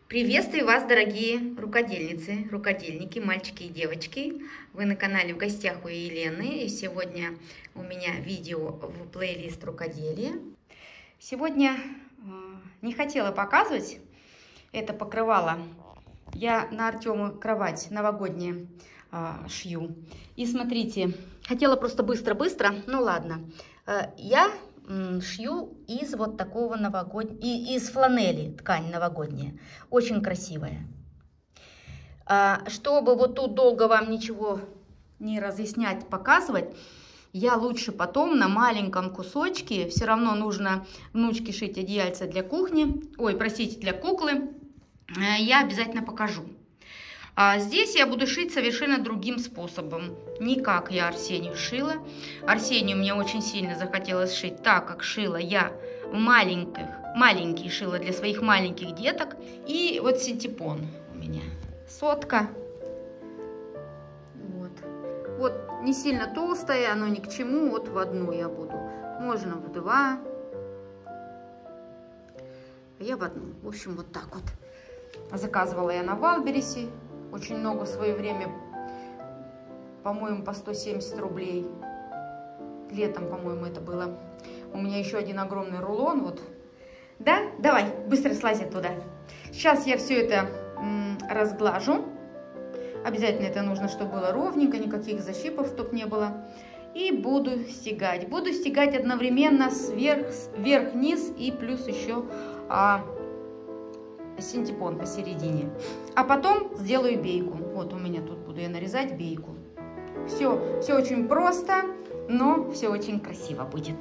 Приветствую вас, дорогие рукодельницы, рукодельники, мальчики и девочки. Вы на канале «В гостях у Елены». И сегодня у меня видео в плейлист рукоделия. Сегодня не хотела показывать это покрывало. Я на Артему кровать новогодняя шью. И смотрите, хотела просто быстро-быстро, ну ладно. Я шью из вот такого из фланели ткань новогодняя, очень красивая. Чтобы вот тут долго вам ничего не разъяснять, показывать, я лучше потом на маленьком кусочке, все равно нужно внучке шить одеяльце для кухни, ой, простите, для куклы, я обязательно покажу. А здесь я буду шить совершенно другим способом. Не как я Арсению шила. Арсению мне очень сильно захотелось шить так, как шила я маленькие шила для своих маленьких деток. И вот синтепон у меня. Сотка. Вот не сильно толстая, оно ни к чему. Вот в одну я буду. Можно в два. Я в одну. В общем, вот так вот. Заказывала я на Валбересе. Очень много в свое время, по-моему, по 170 рублей. Летом, по-моему, это было. У меня еще один огромный рулон. Вот. Да? Давай, быстро слазь оттуда. Сейчас я все это разглажу. Обязательно это нужно, чтобы было ровненько, никаких защипов, чтобы не было. И буду стягать. Буду стягать одновременно вверх-вниз и плюс еще синтепон посередине. А потом сделаю бейку. Вот у меня тут буду я нарезать бейку. Все очень просто, но все очень красиво будет.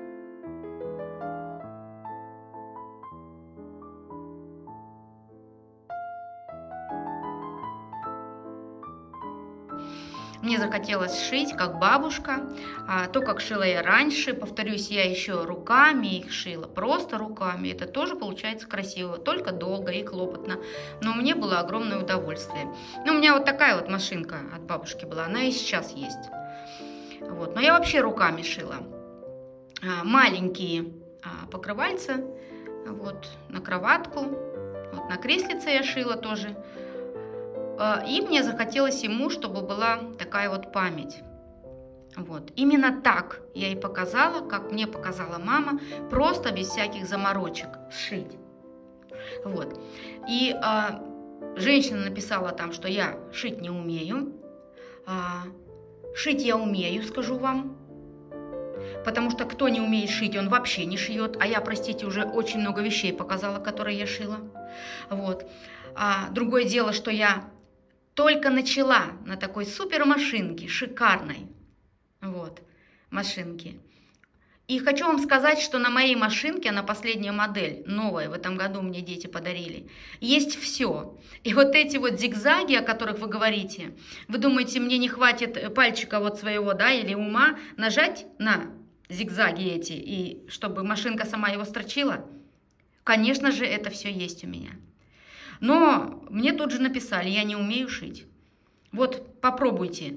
Мне захотелось шить, как бабушка, то, как шила я раньше. Повторюсь, я еще руками их шила, просто руками. Это тоже получается красиво, только долго и хлопотно. Но мне было огромное удовольствие. Ну, у меня вот такая вот машинка от бабушки была, она и сейчас есть. Вот. Но я вообще руками шила. Маленькие покрывальца, вот, на кроватку, вот, на креслице я шила тоже. И мне захотелось ему, чтобы была такая вот память. Вот. Именно так я и показала, как мне показала мама, просто без всяких заморочек сшить. Вот. И женщина написала там, что я шить не умею. Шить я умею, скажу вам. Потому что кто не умеет шить, он вообще не шьет. А я, простите, уже очень много вещей показала, которые я шила. Вот. Другое дело, что я только начала на такой супер машинке, шикарной, вот, машинке. И хочу вам сказать, что на моей машинке, она последняя модель, новая, в этом году мне дети подарили, есть все. И вот эти вот зигзаги, о которых вы говорите, вы думаете, мне не хватит пальчика вот своего, да, или ума нажать на зигзаги эти, и чтобы машинка сама его строчила? Конечно же, это все есть у меня. Но мне тут же написали, я не умею шить. Вот попробуйте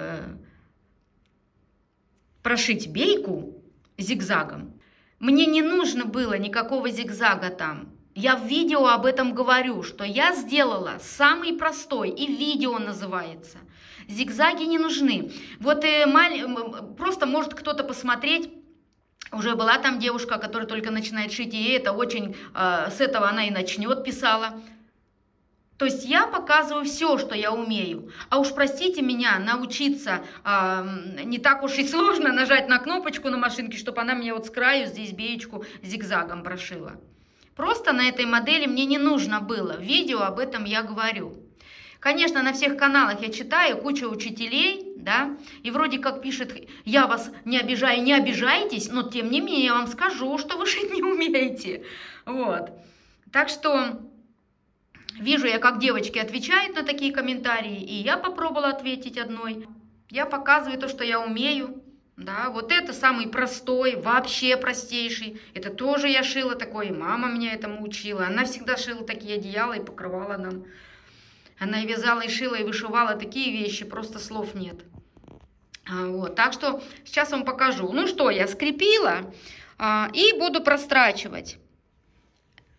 прошить бейку зигзагом. Мне не нужно было никакого зигзага там. Я в видео об этом говорю, что я сделала самый простой, и видео называется. Зигзаги не нужны. Вот просто может кто-то посмотреть. Уже была там девушка, которая только начинает шить, и это очень, с этого она и начнет, писала. То есть я показываю все, что я умею. А уж простите меня, научиться не так уж и сложно нажать на кнопочку на машинке, чтобы она мне вот с краю здесь беечку зигзагом прошила. Просто на этой модели мне не нужно было. В видео об этом я говорю. Конечно, на всех каналах я читаю куча учителей, да, и вроде как пишет, я вас не обижаю, не обижайтесь, но тем не менее я вам скажу, что вы шить не умеете. Вот. Так что вижу я, как девочки отвечают на такие комментарии, и я попробовала ответить одной. Я показываю то, что я умею. Да, вот это самый простой, вообще простейший. Это тоже я шила такое, и мама меня этому учила. Она всегда шила такие одеяла и покрывала нам. Она и вязала, и шила, и вышивала такие вещи, просто слов нет. Вот, так что сейчас вам покажу. Ну что, я скрепила и буду прострачивать.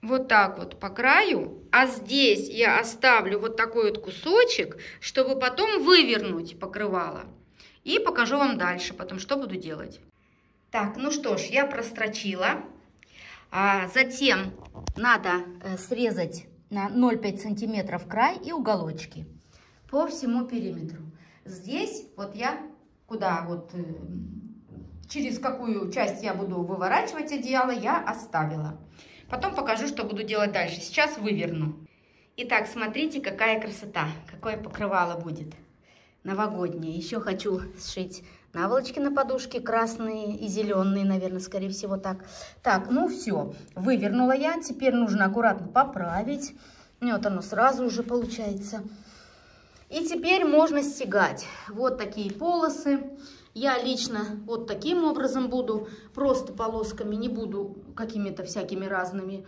вот так вот по краю, а здесь я оставлю вот такой вот кусочек, чтобы потом вывернуть покрывало. И покажу вам дальше, потом что буду делать. Так, ну что ж, я прострочила. Затем надо срезать на 0,5 сантиметров край и уголочки по всему периметру. Здесь вот я куда вот через какую часть я буду выворачивать одеяло, я оставила. Потом покажу, что буду делать дальше. Сейчас выверну. Итак, смотрите, какая красота, какое покрывало будет новогоднее. Еще хочу сшить наволочки на подушке, красные и зеленые, наверное, скорее всего так. Так, ну все, вывернула я. Теперь нужно аккуратно поправить. Вот оно сразу уже получается. И теперь можно стягать. Вот такие полосы. Я лично вот таким образом буду, просто полосками, не буду какими-то всякими разными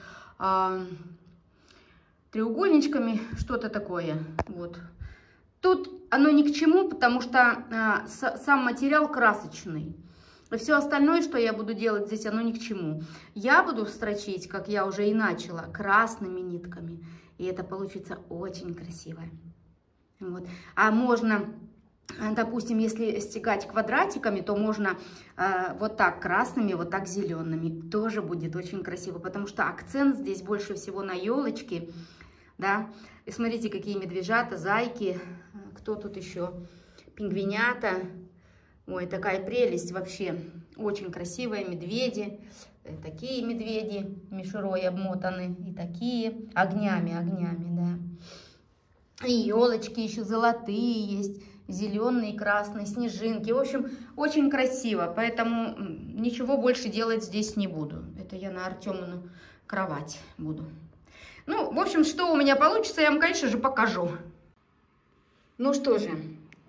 треугольничками, что-то такое. Вот. Тут оно ни к чему, потому что сам материал красочный. И все остальное, что я буду делать здесь, оно ни к чему. Я буду строчить, как я уже и начала, красными нитками. И это получится очень красиво. Вот. А можно, допустим, если стягать квадратиками, то можно вот так красными, вот так зелеными. Тоже будет очень красиво, потому что акцент здесь больше всего на елочке. Да? И смотрите, какие медвежата, зайки, кто тут еще, пингвинята. Ой, такая прелесть вообще, очень красивые медведи. Такие медведи мишурой обмотаны, и такие огнями, да. И елочки еще золотые есть, зеленые, красные, снежинки. В общем, очень красиво, поэтому ничего больше делать здесь не буду. Это я на Артемину кровать буду. Ну, в общем, что у меня получится, я вам, конечно же, покажу. Ну что же,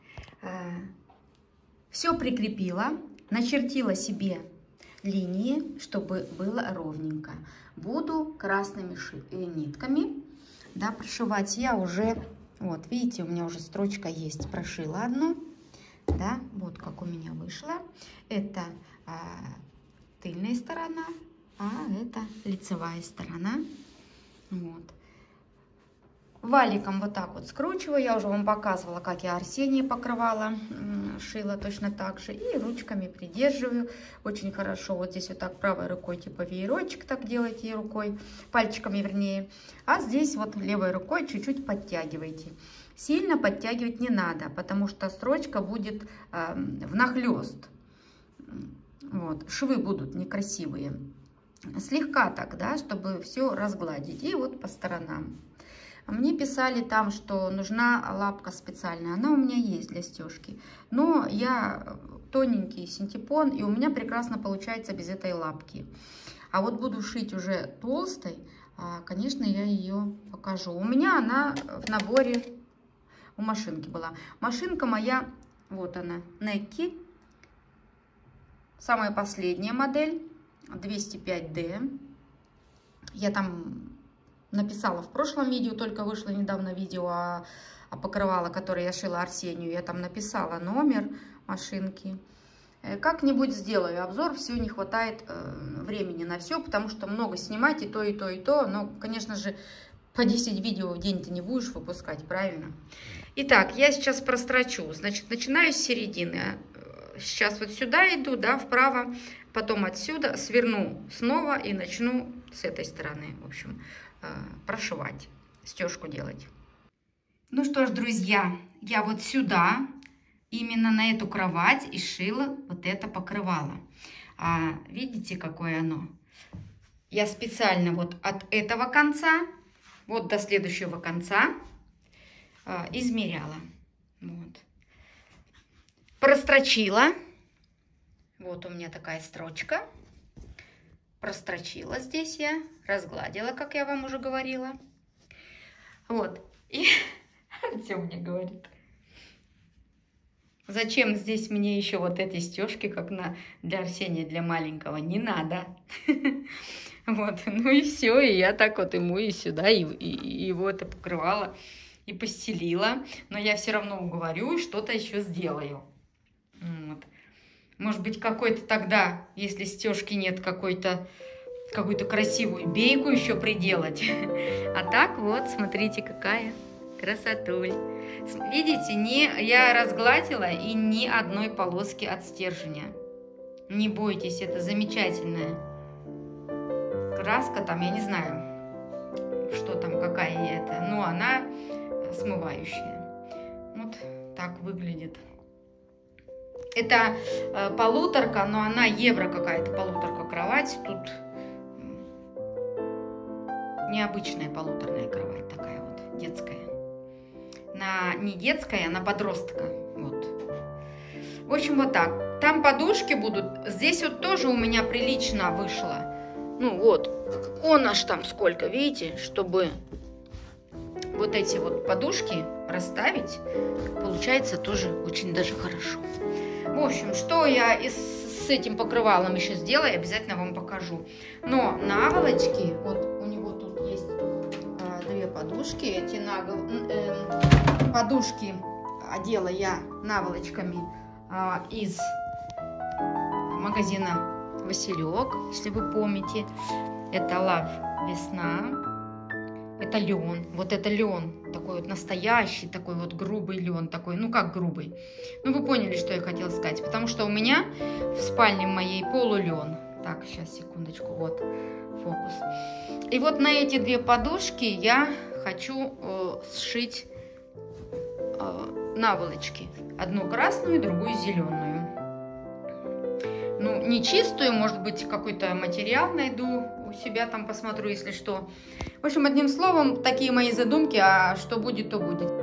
все прикрепила, начертила себе линии, чтобы было ровненько. Буду красными нитками, да, прошивать. Я уже, вот, видите, у меня уже строчка есть, прошила одну, да, вот как у меня вышло. Это тыльная сторона, а это лицевая сторона. Вот. Валиком вот так вот скручиваю. Я уже вам показывала, как я Арсения покрывала, шила точно так же. И ручками придерживаю очень хорошо. Вот здесь вот так правой рукой типа веерочек так делаете рукой, пальчиками вернее. А здесь вот левой рукой чуть-чуть подтягиваете. Сильно подтягивать не надо, потому что строчка будет внахлёст. Вот. Швы будут некрасивые. Слегка так, да, чтобы все разгладить. И вот по сторонам. Мне писали там, что нужна лапка специальная. Она у меня есть для стежки. Но я тоненький синтепон, и у меня прекрасно получается без этой лапки. А вот буду шить уже толстой, конечно, я ее покажу. У меня она в наборе у машинки была. Машинка моя, вот она, Necki. Самая последняя модель, 205D. Я там написала в прошлом видео, только вышло недавно видео о покрывало, которое я шила Арсению. Я там написала номер машинки. Как-нибудь сделаю обзор, все не хватает времени на все, потому что много снимать и то, и то, и то. Но, конечно же, по 10 видео в день ты не будешь выпускать, правильно? Итак, я сейчас прострочу. Значит, начинаю с середины. Сейчас вот сюда иду, да, вправо, потом отсюда сверну снова и начну с этой стороны, в общем, прошивать, стежку делать. Ну что ж, друзья, я вот сюда, именно на эту кровать и шила вот это покрывало. Видите, какое оно? Я специально вот от этого конца, вот до следующего конца измеряла. Вот. Прострочила. Вот у меня такая строчка. Прострочила здесь я, разгладила, как я вам уже говорила. Вот. И Артем мне говорит, зачем здесь мне еще вот эти стежки, как для Арсения, для маленького? Не надо. Вот. Ну и все. И я так вот ему и сюда, и его это покрывала, и постелила. Но я все равно уговорю, что-то еще сделаю. Вот. Может быть, какой-то тогда, если стежки нет, какой-то какую-то красивую бейку еще приделать. А так вот, смотрите, какая красотуль. Видите, я разгладила и ни одной полоски от стержня. Не бойтесь, это замечательная краска, там, я не знаю, что там, какая это, но она смывающая. Вот так выглядит. Это полуторка, но она евро какая-то полуторка кровать. Тут необычная полуторная кровать такая вот, детская. Не детская, а на подростка. Вот. В общем, вот так. Там подушки будут. Здесь вот тоже у меня прилично вышло. Ну вот, он аж там сколько, видите, чтобы вот эти вот подушки расставить, получается тоже очень даже хорошо. В общем, что я с этим покрывалом еще сделаю, обязательно вам покажу. Но наволочки, вот у него тут есть две подушки, эти подушки одела я наволочками из магазина Василек, если вы помните. Это Love Весна. Это лен. Вот это лен. Такой вот настоящий, такой вот грубый лен. Такой, ну как грубый. Ну вы поняли, что я хотела сказать. Потому что у меня в спальне моей полулен. Так, сейчас, секундочку. Вот, фокус. И вот на эти две подушки я хочу сшить наволочки. Одну красную, другую зеленую. Ну, не чистую, может быть, какой-то материал найду у себя там, посмотрю, если что. В общем, одним словом, такие мои задумки, а что будет, то будет.